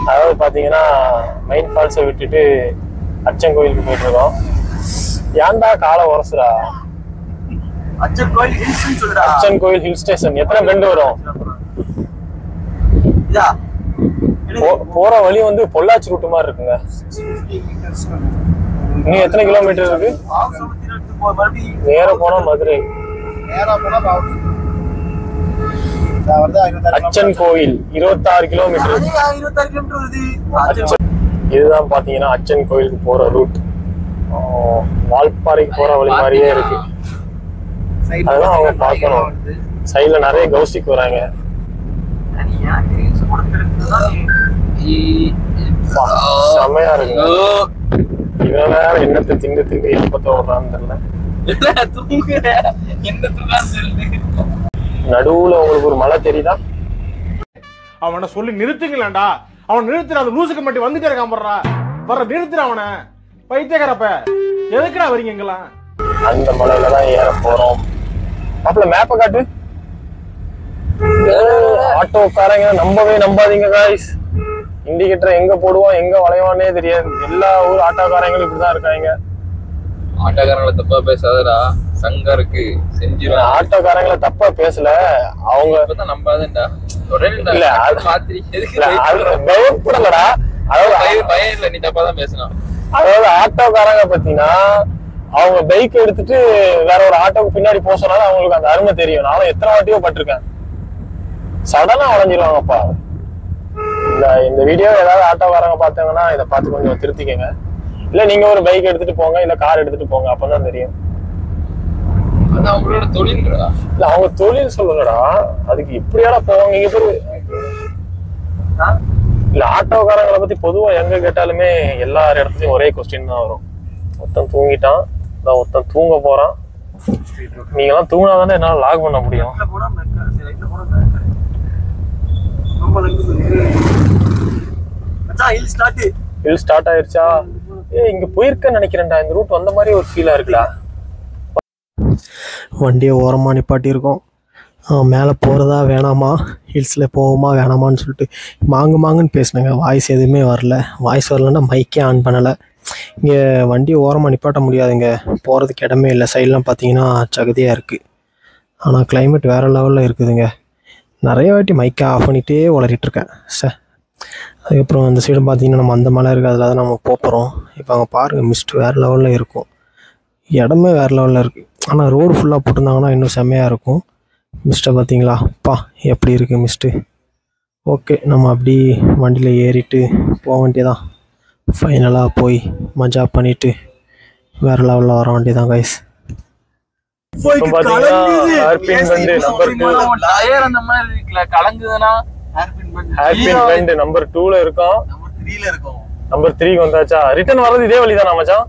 அதாவது பாத்தீங்கன்னா மெயின் ஃபால்ஸை விட்டுட்டு அச்சன் கோயிலுக்கு போயிட்டு இருக்கோம். ஏன்டா காலை உரசுறா? அச்சன் கோயில் ஹில்ஸ் சொல்றா. அச்சன் கோயில் ஹில் ஸ்டேஷன். எத்தனை பெண்டு வரும்? போற வழி வந்து பொள்ளாச்சி ரூட் மாதிரி இருக்குங்க. இன்னும் எத்தனை கிலோமீட்டர் இருக்கு? நேர போனா மதுரை. அச்சன் கோயில் 26 கிலோமீட்டர். இதுதான் பாத்தீங்கன்னா அச்சன் கோயிலுக்கு போற ரூட். வால்பாறைக்கு போற வழி மாதிரியே இருக்கு. அதெல்லாம் அவங்க பார்க்கணும். சைட்ல நிறைய கௌசிக்கு வராங்க. செமையா இருக்கு. இவன் வேற என்னத்தை திண்டு திண்டு எப்பத்த ஓடுறான்னு தெரியல. நடுவுல உங்களுக்கு ஒரு மலை தெரியுதா? அவனை சொல்லி நிறுத்துங்களேன்டா. அவன் நிறுத்துற அந்த லூசுக்கு மட்டும் வந்துட்டே இருக்கான். வர நிறுத்துற அவனை. பைத்தியக்காரப்ப எதுக்குடா வரீங்க எங்கெல்லாம்? அந்த மலையில தான் ஏற போறோம். அப்பல மேப்ப காட்டு. ஆட்டோக்காரங்க நம்பவே நம்பாதீங்க காய்ஸ். இண்டிகேட்டர் எங்க போடுவோம் எங்க வளைவானே தெரியாது. எல்லா ஊர் ஆட்டோக்காரங்களும் இப்படிதான் இருக்காங்க. ஆட்டோக்காரங்களை தப்பா பேசாதடா. சங்கா இருக்கு செஞ்சிரும். ஆட்டோக்காரங்களை தப்பா பேசல. அவங்க நம்பாதேன்டா. இல்ல பயப்படலடா. அதாவது பயம் இல்ல, நீ தப்பா தான் பேசணும். அதாவது ஆட்டோக்காரங்க பாத்தீங்கன்னா அவங்க பைக் எடுத்துட்டு வேற ஒரு ஆட்டோக்கு பின்னாடி போக சொன்னாலும் அவங்களுக்கு அந்த அருமை தெரியும். நானும் எத்தனை வாட்டியோ பட்டிருக்கேன். சடனா வளைஞ்சிருவாங்கப்பா. இந்த வீடியோ ஏதாவது ஆட்டோக்காரங்க பார்த்தாங்கன்னா இதை பார்த்து கொஞ்சம் திருத்திக்கங்க. இல்ல நீங்க ஒரு பைக் எடுத்துட்டு போங்க, இல்ல கார் எடுத்துட்டு போங்க, அப்பதான் தெரியும். அவங்களோட தொழில்டா. இல்ல அவங்க தொழில் சொல்லலடா. அதுக்கு இப்படியாடா போவாங்க. இங்க பேரு இல்ல ஆட்டோக்காரங்களை பத்தி பொதுவா எங்க கேட்டாலுமே எல்லா இடத்துலயும் ஒரே கொஸ்டின் தான் வரும். ஒருத்தன் தூங்கிட்டான், ஒருத்தன் தூங்க போறான். நீங்க எல்லாம் தூங்கினாதானே என்னால லாக் பண்ண முடியும். ஹில் ஸ்டார்ட் ஆயிருச்சா? இங்க போயிருக்கேன்னு நினைக்கிறேன்டா. இந்த ரூட் வந்த மாதிரி ஒரு ஃபீலா இருக்குடா. வண்டியை ஓரமாக நிப்பாட்டியிருக்கோம். மேலே போகிறதா வேணாமா, ஹில்ஸில் போவோமா வேணாமான்னு சொல்லிட்டு மாங்குன்னு பேசினேங்க. வாய்ஸ் எதுவுமே வரல. வாய்ஸ் வரலன்னா மைக்கே ஆன் பண்ணலை. இங்கே வண்டியை ஓரமாக நிப்பாட்ட முடியாதுங்க. போகிறதுக்கு இடமே இல்லை. சைட்லாம் பார்த்தீங்கன்னா சகதியாக இருக்குது. ஆனால் கிளைமேட் வேறு லெவலில் இருக்குதுங்க. நிறைய வாட்டி மைக்கை ஆஃப் பண்ணிகிட்டே உளறிட்டுருக்கேன். அதுக்கப்புறம் அந்த சைடு பார்த்தீங்கன்னா நம்ம அந்த மலை இருக்குது, அதில் தான் நம்ம போகிறோம். இப்போ அங்கே பாருங்கள், மிஸ்ட் வேறு லெவலில் இருக்கும். இடமே வேறு லெவலில் இருக்குது. ஆனால் ரோடு ஃபுல்லாக போட்டிருந்தாங்கன்னா இன்னும் செம்மையாக இருக்கும். மிஸ்ட்டை பார்த்தீங்களா? அப்பா எப்படி இருக்குது மிஸ்ட்டு. ஓகே, நம்ம அப்படி வண்டியில் ஏறிட்டு போக வேண்டியதான். ஃபைனலாக போய் மஜா பண்ணிவிட்டு வேறு லெவலில் வர வேண்டியதான் கைஸ். நம்பர் 2ல இருக்கோம். நம்பர் 3 வந்தாச்சா? ரிட்டர்ன் வர்றது இதே வழிதானா மச்சான்?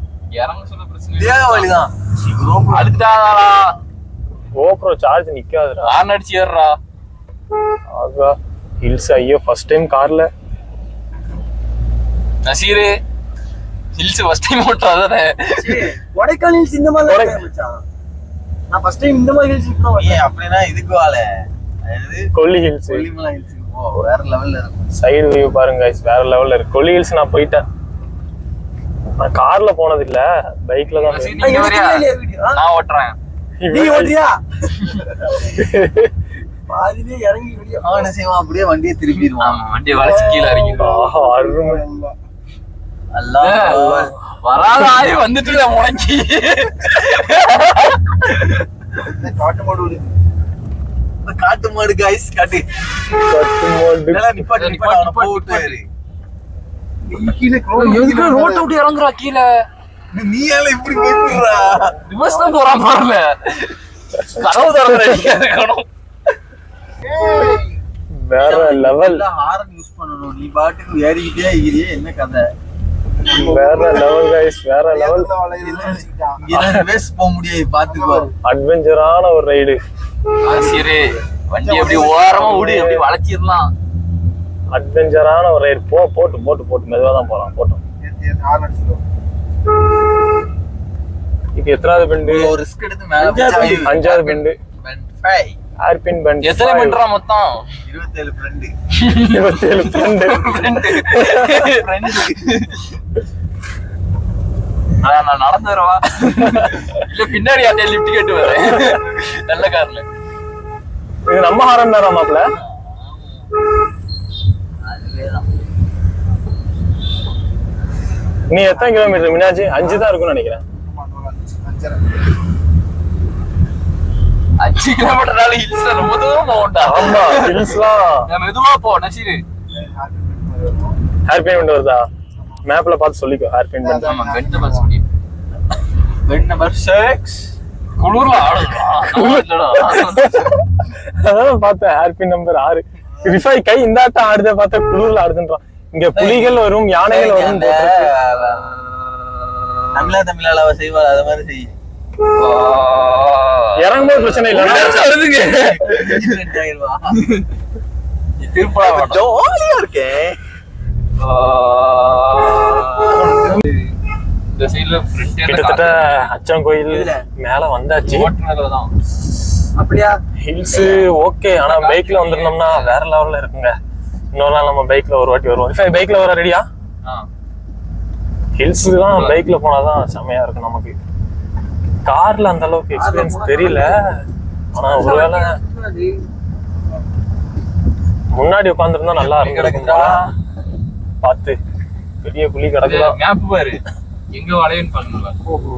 GoPro charge நிக்காதுடா. ஆன் அடிச்சு ஏறறா. ஆகா ஹில்ஸ். ஐயோ ஃபர்ஸ்ட் டைம் கார்ல. நசீர் ஹில்ஸ் ஃபர்ஸ்ட் டைம் ஓட்டாதே. கொடைக்கானல் ஹில்ஸ் இந்த மாதிரி தான் மச்சான். நான் ஃபர்ஸ்ட் டைம் இந்த மாதிரி ஹில்ஸ் போறேன். ஏய் அப்படினா இதுக்கு வால. அது கொல்லி ஹில்ஸ். கொல்லிமலை ஹில்ஸ் வேற லெவல்ல இருக்கும். சைடு வியூ பாருங்க गाइस, வேற லெவல்ல இருக்கு. கொல்லி ஹில்ஸ் நான் போயிட்டேன். நான் கார்ல போனது இல்ல, பைக்ல தான். நான் ஓட்றேன். நீ ஓட்றியா? பாதியிலே இறங்கி வெளிய ஆன சேவா அப்படியே வண்டியை திருப்பிடுவான். வண்டியை வளைச்சு கீழ இறங்கிடுவான். அருமை. அல்லாஹ் வராதாயே வந்துட்டுல முடங்கி. காட்டு மாடு गाइस, காட்டு மாடு. நல்லா நிப்பாட்டி போட்டுரு. கீழ எதுக்கு ரோட்ட விட்டு இறங்குறா கீழ? நீ ஏல இப்படி போயிடுறா? ரிவர்ஸ் தான் போறான் பாருங்க. கதவு திறந்துறேன். வேற லெவல். ஹாரன் யூஸ் பண்ணனும். நீ பாட்டுக்கு ஏறிக்கிட்டே இருக்கீங்க. என்ன கதை? வேற லெவல் गाइस, வேற லெவல். இங்க ரிவர்ஸ் போக முடியாது, பாத்துக்கோ. அட்வென்ச்சரான ஒரு ரைடு. சரி, வண்டி அப்படியே ஓரமா ஓடி அப்படியே வளைச்சிரலாம். அட்வென்ச்சரான ஒரு ரைடு. போட்டு மெதுவா தான் போறான். போட்டோம். இது எத்தனாவது பெண்டு? ஒரு ரிஸ்க் எடுத்து மேல 5வது பெண்டு. ஹேர்பின் பெண்ட் எத்தனை பண்றா மொத்தம்? 27 ஃப்ரெண்ட். 27 ஃப்ரெண்ட். நான் நடந்து வரவா இல்ல பின்னாடி யார்ட்ட லிஃப்ட் கேட்டு வரேன்? நல்ல கார்ல. இது நம்ம ஹாரன் தானா மாப்ள? அதுவேதான். நீ எத்தனை கிலோமீட்டர் மீனாட்சி? 5 தான் இருக்கும்னு நினைக்கிறேன். 5 கிலோமீட்டர் ஹில்ஸ் ரொம்ப தூரம் போகண்டா. ஆமா ஹில்ஸ்லாம் மெதுவா போ நசீரு. ஹேர்பின் பெண்ட் வருதா? மேப்ல பார்த்து சொல்லிக்கோ ஹேர்பின் பெண்ட். ஆமா பெட் நம்பர் சொல்லி. Bed number 6. குளூர்ல ஆடுறா. இல்லடா. அதான் பார்த்தேன் ஹேர்பின் நம்பர் 6. ரிஃபை கை இந்தாட்டம் ஆடுதே பார்த்தா குளூர்ல ஆடுதுன்றான். இங்க புலிகள் வரும், யானைகள் வரும். தமிழால அவ செய்வாள், அது மாதிரி செய். இறங்கும்போது பிரச்சனை இல்ல. திருப்பா ஜாலியா இருக்கேன். இந்த சைடுல கிட்டத்தட்ட அச்சன் கோயில் மேல வந்தாச்சு. தான் அப்படியா? ஹில்ஸ் ஓகே, ஆனா பைக்ல வந்துருந்தோம்னா வேற லெவல்ல இருக்குங்க. இன்னொரு நாள் நம்ம பைக்ல ஒரு வாட்டி வருவோம். பைக்ல வர ரெடியா? ஹில்ஸ் தான் பைக்ல போனாதான் செமையா இருக்கும் நமக்கு. கார்ல அந்த அளவுக்கு எக்ஸ்பீரியன்ஸ் தெரியல. ஆனா ஒருவேளை முன்னாடி உட்காந்துருந்தா நல்லா இருக்குங்களா? பார்த்து பெரிய புலி கிடக்குதா? மேப் பாரு எங்க வளையன்னு பாருங்க.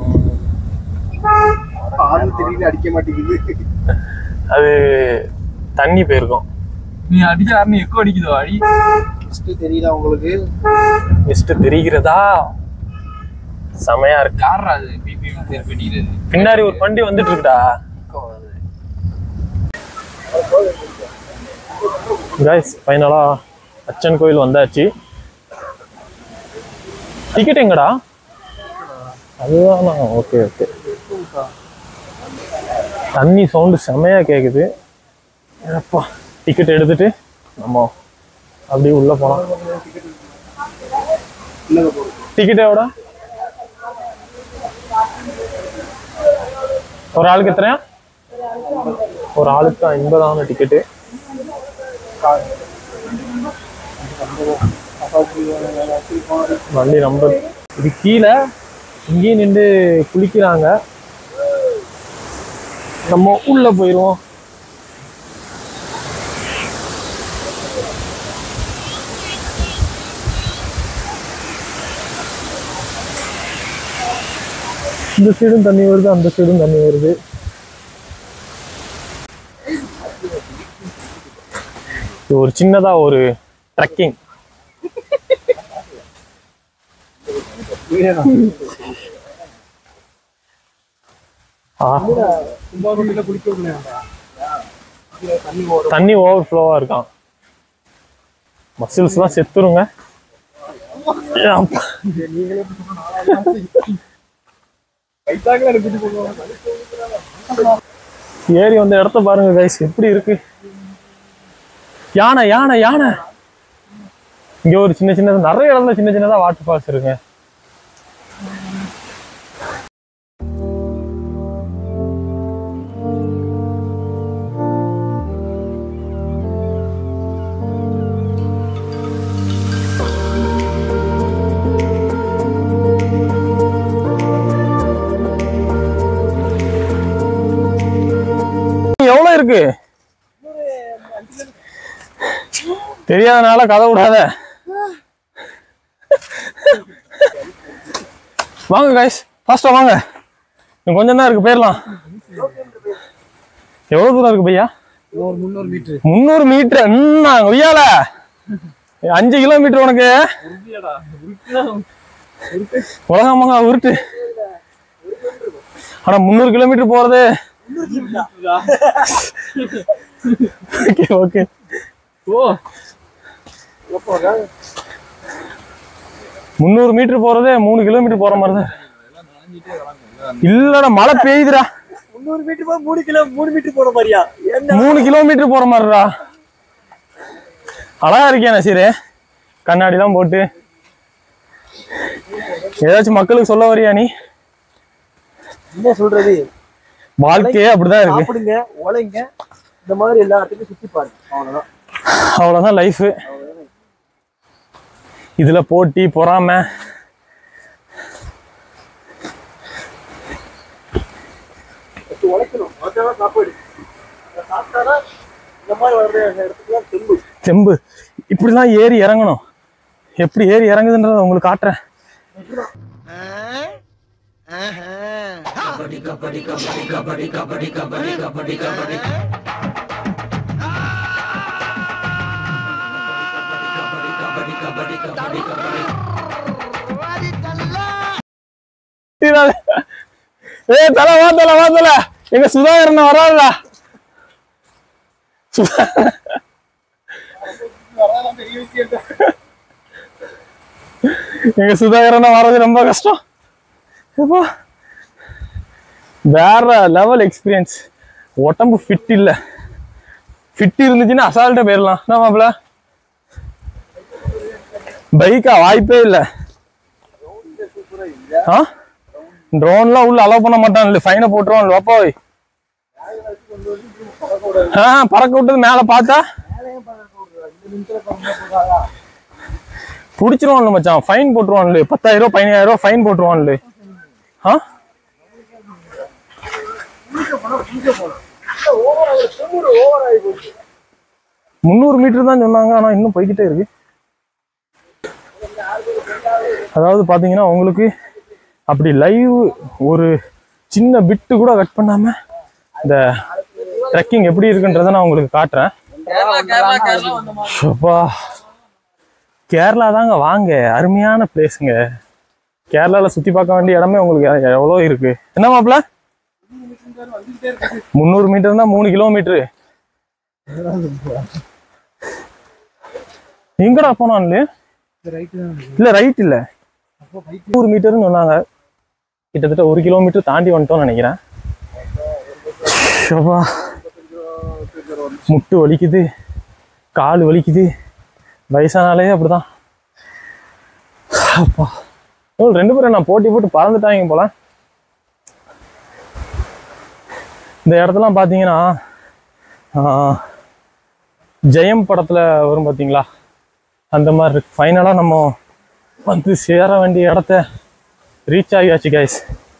அடிக்க மாட்டேங்குது. அது தண்ணி போயிருக்கும். நீ அடிக்க எக்கோ அடிக்குதோ? அடி தெரியல உங்களுக்கு? மிஸ்ட் தெரிகிறதா? செமையா இருக்கு. யாரா அது பிபி பேர் பண்ணிக்கிறது? பின்னாடி ஒரு வண்டி வந்துட்டு இருக்குடா. கைஸ் ஃபைனலா அச்சன் கோயில் வந்தாச்சு. டிக்கெட் எங்கடா? அதுதான். Okay okay. தண்ணி சவுண்டு செமையா கேக்குது. அப்பா டிக்கெட் எடுத்துட்டு நம்ம அப்படியே உள்ள போலாம். டிக்கெட் எவ்வளோ? ஒரு ஆளுக்கு எத்தனையா? ஒரு ஆளுக்கு 50 டிக்கெட்டு. வண்டி நம்பர் இது கீழே இங்கேயும் நின்று குளிக்கிறாங்க. நம்ம உள்ள போயிடுவோம். இந்த சைடும் தண்ணி வருது, அந்த சைடும் தண்ணி வருது. ஒரு சின்னதா ஒரு ட்ரெக்கிங். தண்ணி ஓவர் ஃப்ளோவா இருக்கான். மசில்ஸ் எல்லாம் செத்துருங்க. ஏறி வந்த இடத்த பாருங்க கைஸ், எப்படி இருக்கு. யானை யானை யானை. இங்க ஒரு சின்ன சின்னதா நிறைய இடத்துல சின்ன சின்னதா வாட்டர் ஃபால்ஸ் இருக்கு. எவ்வளவு இருக்கு தெரியாதனால கதை விடாத. வாங்க கைஸ், ஃபாஸ்டா வாங்க. கொஞ்சம் தான் இருக்கு, போயிடலாம். எவ்வளவு தூரம் இருக்கு பையா? 300 மீட்டர். உய்யால 5 கிலோமீட்டர் உனக்கு. உலகமாங்க உருட்டு. ஆனா 300 கிலோமீட்டர் போறது. Okay okay. ஓ 300 மீட்டர் போறதே 3 கிலோமீட்டர் போற மாதிரி தான். இல்லடா மழை பெய்யுதுடா. 300 மீட்டர் போற 3 மீட்டர் போற மாதிரியா? 3 கிலோமீட்டர் போற மாதிரிடா. அழகா இருக்கியா நசீரு? கண்ணாடி எல்லாம் போட்டு. ஏதாச்சும் மக்களுக்கு சொல்ல வரியா நீ? என்ன சொல்றது? வாழ்க்கையே அப்படிதான் இருக்கு. சாப்பிடுங்க, ஓலைங்க, இந்த மாதிரி எல்லா இடத்துக்கும் சுத்தி பாரு, அவ்வளவுதான். அவ்வளோதான் லைஃபு. இதில் போட்டி பொறாமை உழைக்கணும், உழைச்சாதான் சாப்பாடு. சாப்பிட்டாதான் இந்த மாதிரி வர்ற இடத்துக்குலாம் தெம்பு. செம்பு இப்படிலாம் ஏறி இறங்கணும். எப்படி ஏறி இறங்குதுன்றத உங்களுக்கு காட்டுறேன். தல வாத்தல வாத்தல எங்க சுதாகரன் வராதா? எங்க சுதாகரன் வர்றது ரொம்ப கஷ்டம். வேற லெவல் எக்ஸ்பீரியன்ஸ். உடம்பு ஃபிட் இல்ல, ஃபிட் இருந்துச்சுன்னா அசால்ட்டா போயிடலாம். என்ன மாப்பிள, பைக்கா வாய்ப்பே இல்லை. ட்ரோன்லாம் உள்ள அலோவ் பண்ண மாட்டான், ஃபைனை போட்டுருவான். வாப்பாய் பறக்க விட்டது மேல பார்த்தா புடிச்சிருவான்ல மச்சான், ஃபைன் போட்டுருவான்ல. 10,000 15,000 ஃபைன் போட்டுருவான்ல. 300 மீட்டர் தான் சொன்னாங்க, ஆனா இன்னும் போய்கிட்டே இருக்கு. அதாவது பாத்தீங்கன்னா உங்களுக்கு அப்படி லைவ் ஒரு சின்ன பிட்டு கூட கட் பண்ணாம இந்த ட்ரெக்கிங் எப்படி இருக்குன்றத நான் உங்களுக்கு காட்டுறேன். கேரளா தாங்க, வாங்க, அருமையான பிளேஸுங்க. கேரளால சுத்தி பார்க்க வேண்டிய இடமே உங்களுக்கு எவ்வளோ இருக்கு. என்ன மாப்பிள, 300 மீட்டர் தான் 3 கிலோமீட்டரு. எங்கடா போனான்ல? இல்ல ரைட் இல்ல, 100 மீட்டர்னு சொன்னாங்க. கிட்டத்தட்ட 1 கிலோமீட்டர் தாண்டி வந்துட்டோம்னு நினைக்கிறேன். முட்டு வலிக்குது, கால் வலிக்குது. வயசானாலே அப்படிதான். அப்பா 2 பேரும் நான் போட்டி போட்டு பறந்துட்டாங்க போல. இந்த இடத்துலாம் பார்த்தீங்கன்னா ஜெயம் படத்தில் வரும் பார்த்தீங்களா, அந்த மாதிரி இருக்கு. ஃபைனலாக நம்ம வந்து சேர வேண்டிய இடத்த ரீச் ஆகியாச்சு கைஸ்.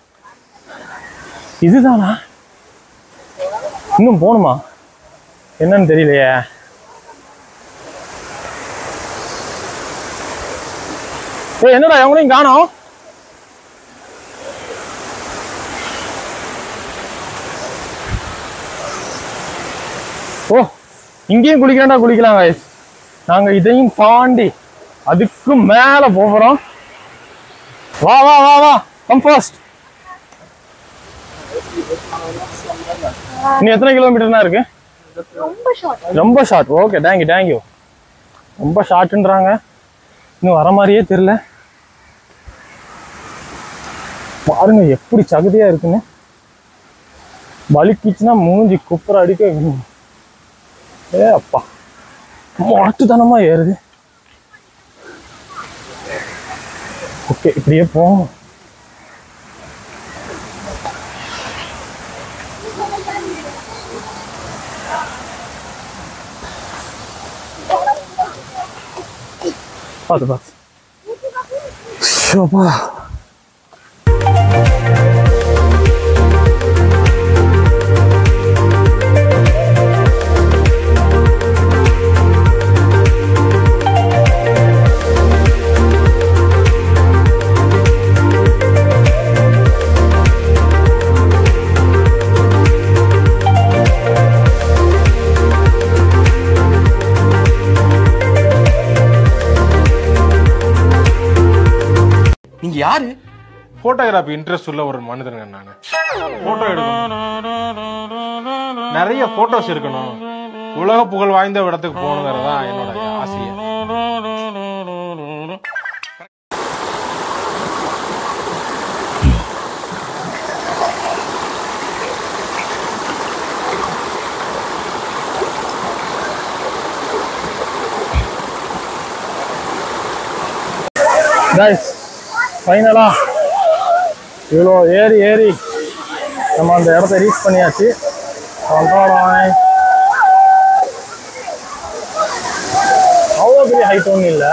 இதுதானா? இன்னும் போகணுமா என்னன்னு தெரியலையே. என்னடா எவங்களையும் காணோம். ஓ, இங்கேயும் குளிக்கலாம் கைஸ். நாங்க இதையும் தாண்டி அதுக்கு மேல போறோம். வா வா வா வா, கம் ஃபாஸ்ட். நீ எத்தனை கிலோமீட்டர்னா இருக்கு? ரொம்ப ஷார்ட். Okay, thank you. ரொம்ப ஷார்ட்ன்றாங்க, இன்னும் வர மாதிரியே தெரியல. பாருங்க எப்படி சகதியா இருக்குன்னு. வலிக்குச்சுன்னா மூஞ்சி குப்புற அடிக்க. அப்பா மாட்டுத்தனமா ஏறுது. ஓகே, இப்படியே போவோம். பார்த்து ஷோபா. யாரு? போட்டோகிராஃபி இன்ட்ரெஸ்ட் உள்ள ஒரு மனிதனுங்க நானு. போட்டோ எடுக்கணும், நிறைய போட்டோஸ் இருக்கணும், உலக புகழ் வாய்ந்த இடத்துக்கு போகணுங்கிறதா என்னோட ஆசையே. ஃபைனலா இவ்வளோ ஏறி நம்ம அந்த இடத்த ரீச் பண்ணியாச்சு. ஹைட் ஒன்றும் இல்லை.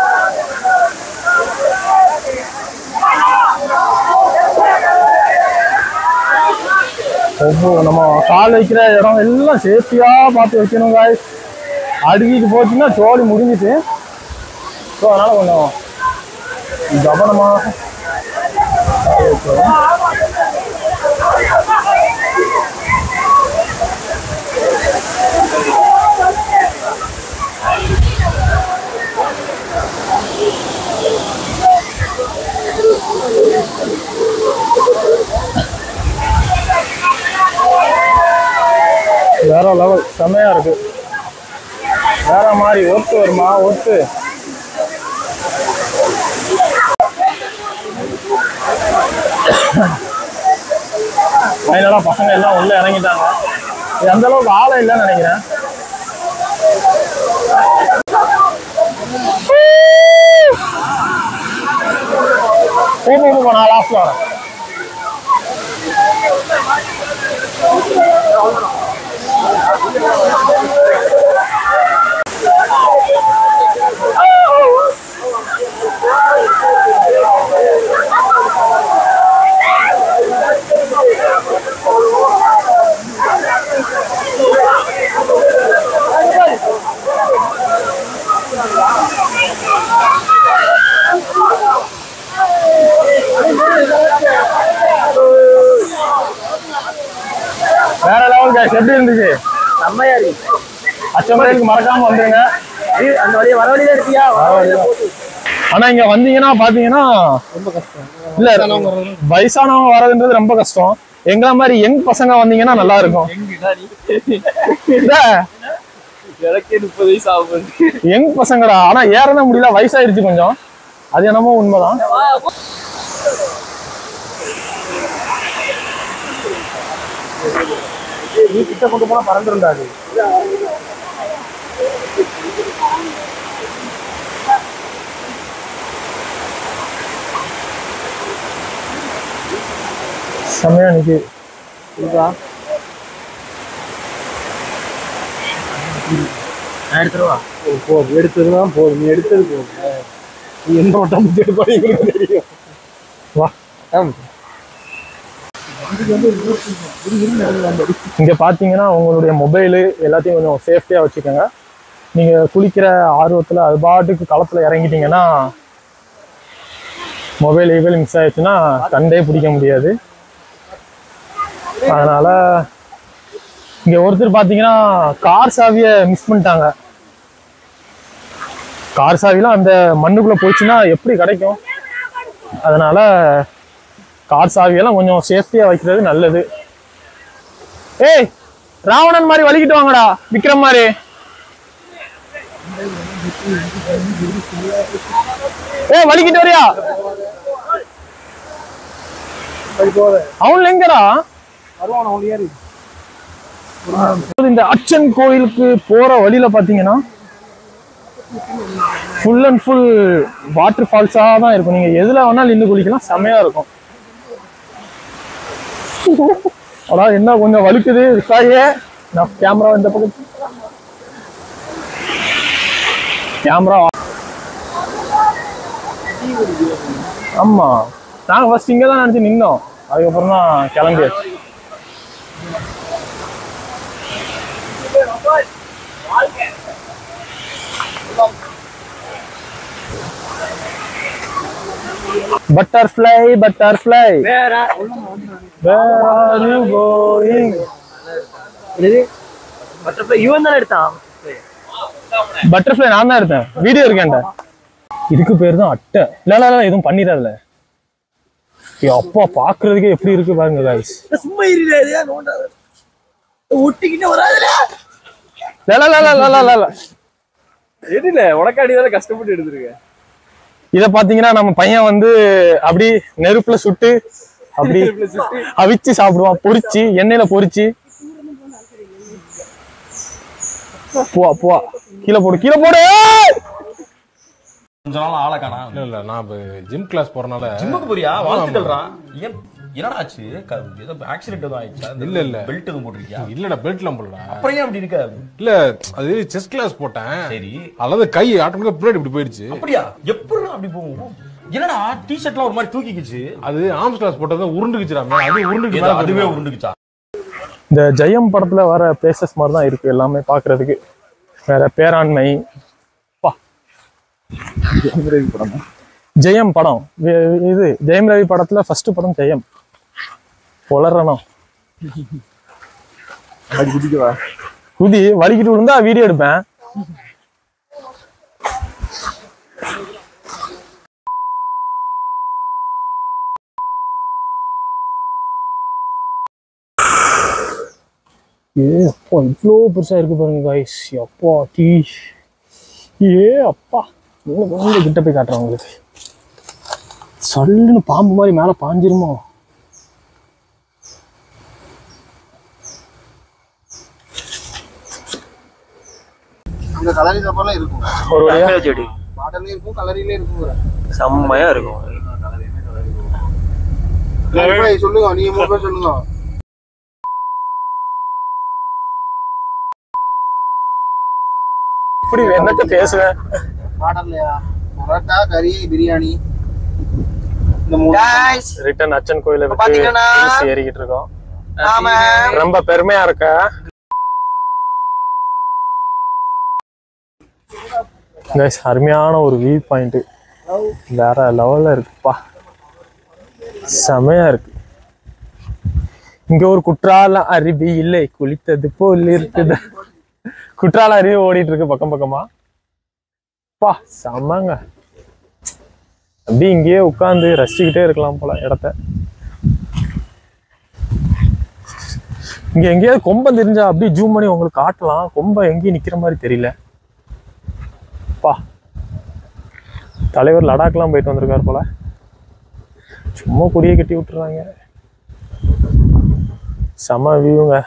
நம்ம கால் வைக்கிற இடம் எல்லாம் சேஃப்டியா பார்த்து வைக்கணும் guys. அடுக்கிட்டு போச்சுன்னா சோழி முடிஞ்சிட்டு. ஸோ அதனால கொஞ்சம் கவனமா வேற லெவல் செமையா இருக்கு. வேற மாதிரி ஒத்து வருமா ஒத்து. ஃபைனலா பசங்க எல்லாம் உள்ள இறங்கிட்டாங்க. எந்த அளவுக்கு ஆளே இல்லைன்னு நினைக்கிறேன். போ நான் லாஸ்ட்ல வரேன். வேற லெவல் guys. எப்படி இருந்துச்சு? செம்மையா இருக்கு. அச்சம்பரைக்கு மறக்காம வந்துருங்க. அந்த வழியா வர வழியா இருக்கியா? ஆனா இங்க வந்தீங்கன்னா பாத்தீங்கன்னா ரொம்ப கஷ்டம். இல்ல வயசானவங்க வர்றதுன்றது ரொம்ப கஷ்டம். எங்கள மாதிரி யங் பசங்க வந்தீங்கன்னா நல்லா இருக்கும். எனக்கு 30 வயசு ஆகும். யங் பசங்கடா. ஆனா ஏறதான் முடியல, வயசாயிருச்சு கொஞ்சம். அது என்னமோ உண்மைதான். நீ கிட்ட கொண்டு போனா பறந்து இருந்தாரு. செமையா நிக்கு. எடுத்துருவா. எடுத்ததுதான் போதும். நீ எடுத்தது போதும். நீ எந்த வட்டம் எடுப்பாங்க தெரியும். வா. இங்க பாத்தீங்கன்னா உங்களுடைய மொபைலு எல்லாத்தையும் கொஞ்சம் சேஃப்டியா வச்சுக்கோங்க. நீங்க குளிக்கிற ஆர்வத்துல அது பாட்டுக்கு களத்துல இறங்கிட்டீங்கன்னா மொபைல் மிஸ் ஆயிடுச்சுன்னா கண்டே பிடிக்க முடியாது. அதனால இங்க ஒருத்தர் பாத்தீங்கன்னா கார் சாவியை மிஸ் பண்ணிட்டாங்க. கார் சாவிலாம் அந்த மண்ணுக்குள்ள போச்சுன்னா எப்படி கிடைக்கும்? அதனால கார் சாவியெல்லாம் கொஞ்சம் சேஃப்டியா வைக்கிறது நல்லது. ஏய் ராவணன் மாதிரி வலிக்கிட்டு வாங்கடா, விக்ரம் மாதிரி. ஏய் வலிக்கிட்டு வரியா? அவன் எங்கடா? இந்த அச்சன் கோயிலுக்கு போற வழியில பாத்தீங்கன்னா ஃபுல் அண்ட் ஃபுல் வாட்டர் ஃபால்ஸா தான் இருக்கும். நீங்க எதுல வேணாலும் நின்று குளிக்கலாம், செமையா இருக்கும். அதான் என்ன கொஞ்சம் வலிக்குது விசாயே. நான் கேமரா இந்த பக்கம் கேமரா. ஆமா நாங்க ஃபர்ஸ்ட் இங்க தான் நினைச்சு நின்னோம். அதுக்கப்புறம் தான் கிளம்பியாச்சு. Butterfly, butterfly. வேற Where are you going? Butterfly இவன் தான் எடுத்தான். பட்டர்ஃப்ளை நான் தான் எடுத்தேன். வீடியோ இருக்கேன்டா. இதுக்கு பேர் தான் அட்டை. இல்ல எதுவும் பண்ணிடாதுல. அப்பா பாக்குறதுக்கே எப்படி இருக்கு பாருங்க guys. சும்மா இருடா நோண்டாத. ஒட்டிக்கிட்டு வராதடா. இல்ல எதுல உனக்காடி வேற கஷ்டப்பட்டு எடுத்துருக்க. இத பாத்தீங்கன்னா நம்ம பையன் வந்து அப்படி நெருப்புல சுட்டு அப்படி அவிச்சு சாப்பிடுவான். பொரிச்சு எண்ணெயில பொரிச்சு. போ கீழே போடு. கொஞ்ச நாள் ஆளை காணா. இல்ல நான் ஜிம் கிளாஸ் போறனால. ஜிம்முக்கு போறியா? வாழ்த்துக்கள்டா. ஏன் என்னடா ஆச்சு ஏதோ ஆக்சிடென்ட் எதுவும் ஆயிடுச்சா இல்ல பெல்ட் எதுவும் போட்டிருக்கியா இல்லடா பெல்ட்லாம் போடலடா அப்புறம் ஏன் அப்படி இருக்க இல்ல அது செஸ்ட் கிளாஸ் போட்டேன் சரி அல்லது கை ஆட்டோமேட்டிக்கா பிளேட் இப்படி போயிடுச்சு அப்படியா எப்படி அப்படி போகும் என்னடா டி-ஷர்ட்லாம் ஒரு மாதிரி தூக்கிக்கிச்சு அது ஆர்ம்ஸ் கிளாஸ் போட்டது உருண்டுக்குச்சுடா அது உருண்டுக்கு அதுவே உருண்டுக்குச்சா இந்த ஜெயம் படத்துல வர பிளேசஸ் மாதிரி தான் இருக்கு எல்லாமே பாக்குறதுக்கு. வேற பேராண்மை ஜெயம் படம் இது ஜெயம் ரவி படத்துல ஃபர்ஸ்ட் படம் ஜெயம். பொலறணும் குதி வலிக்கிட்டு விழுந்தா வீடியோ எடுப்பேன். அப்பா இவ்வளோ பெருசா இருக்கு பாருங்க காய்ஸ். அப்பா டீ அப்பா இன்னும் கிட்ட போய் காட்டுறேன் உங்களுக்கு. சல்லுன்னு பாம்பு மாதிரி மேல பாஞ்சிருமோ. அங்க கலரி சாப்பாடுலாம் இருக்கும். ஒரு வழியா செடி மாடல்ல இருக்கும், கலரிலே இருக்கும். செம்மையா இருக்கும். சொல்லுங்க நீங்க மூணு சொல்லுங்க. இப்படி என்னத்த பேசுவேன். மாடல்லையா பரோட்டா, கறி, பிரியாணி. ரிட்டன் அச்சன் கோயில பாத்தீங்கன்னா ஏறிக்கிட்டு இருக்கோம். ரொம்ப பெருமையா இருக்க. கைஸ் அருமையான ஒரு வியூ பாயிண்ட், வேற லெவல்ல இருக்குப்பா. செமையா இருக்கு. இங்க ஒரு குற்றால அருவி இல்லை, குளித்தது போல் இருக்குது. குற்றால அருவி ஓடிட்டு இருக்கு பக்கம் பக்கமா. பா செமங்க. அப்படி இங்கேயே உட்காந்து ரசிச்சுக்கிட்டே இருக்கலாம் போல இடத்த. இங்க எங்கேயாவது கொம்பம் தெரிஞ்சா அப்படியே ஜூம் பண்ணி உங்களுக்கு காட்டலாம். கொம்பம் எங்கேயும் நிக்கிற மாதிரி தெரியல. பா தலைவர் லடாக்லாம் போயிட்டு வந்திருக்காரு போல. சும்மா கொடியை கட்டி விட்டுறாங்க. செம வியூங்க.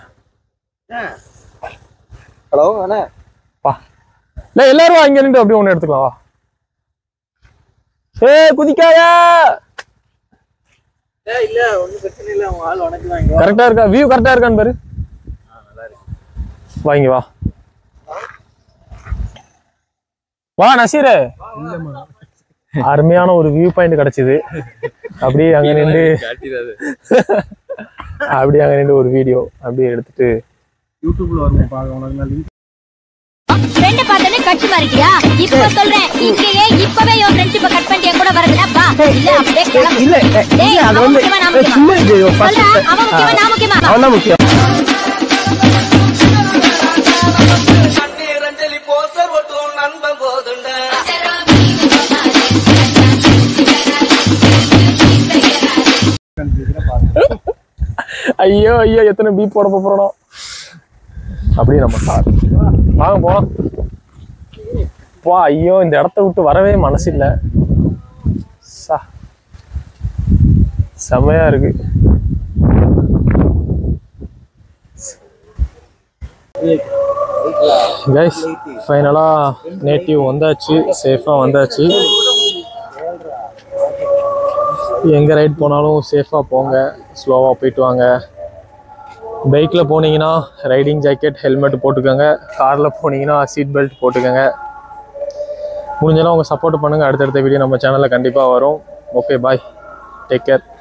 ஹலோ அண்ணா பா இல்ல எல்லாரும் அங்க நின்று அப்படியே ஒண்ணு எடுத்துக்கலாம் வா. குதிக்காயா. இல்ல ஒண்ணும் பிரச்சனை இல்ல. உங்க ஆள் வணக்குவாங்க. கரெக்டா இருக்கா? வியூ கரெக்டா இருக்கான்னு பாரு. வாங்க வா வா நசீர். அருமையான ஒரு வியூ பாயிண்ட் கிடைச்சது. அப்படியே அங்க நின்று அப்படியே அங்க நின்று ஒரு வீடியோ அப்படியே எடுத்துட்டு யூடியூப்ல வரணும் பாருங்க. உனக்கு நான் லிங்க் ஃப்ரெண்ட் பார்த்தனே கட் மாறிட்டியா? இப்ப சொல்றேன், இங்கேயே இப்பவே your friendship கட் பண்ணிட்டே கூட வரதுல பா. இல்ல அப்படியே கிளம்பு. இல்ல அது வந்து சும்மா இது சொல்றா. அவன் முக்கியமா நான் முக்கியமா? அவன் முக்கியம். ரஞ்சலி போஸ்டர் ஒட்டும் நண்பன் போதுண்டா. ஐயோ ஐயோ எத்தனை பீப் போட போறோம். அப்படியே நம்ம சார் வாங்க போலாம். ஐயோ இந்த இடத்த விட்டு வரவே மனசு இல்ல. செமையா இருக்கு. கைஸ் ஃபைனலா நேட்டிவ் வந்தாச்சு, சேஃபா வந்தாச்சு. எங்க ரைட் போனாலும் சேஃபா போங்க, ஸ்லோவா போயிட்டு வாங்க. பைக்கில் போனீங்கன்னா ரைடிங் ஜாக்கெட் ஹெல்மெட் போட்டுக்கோங்க. காரில் போனீங்கன்னா சீட் பெல்ட் போட்டுக்கோங்க. முடிஞ்சளவு உங்கள் சப்போர்ட் பண்ணுங்கள். அடுத்தடுத்த வீடியோ நம்ம சேனலில் கண்டிப்பாக வரும். Okay bye, take care.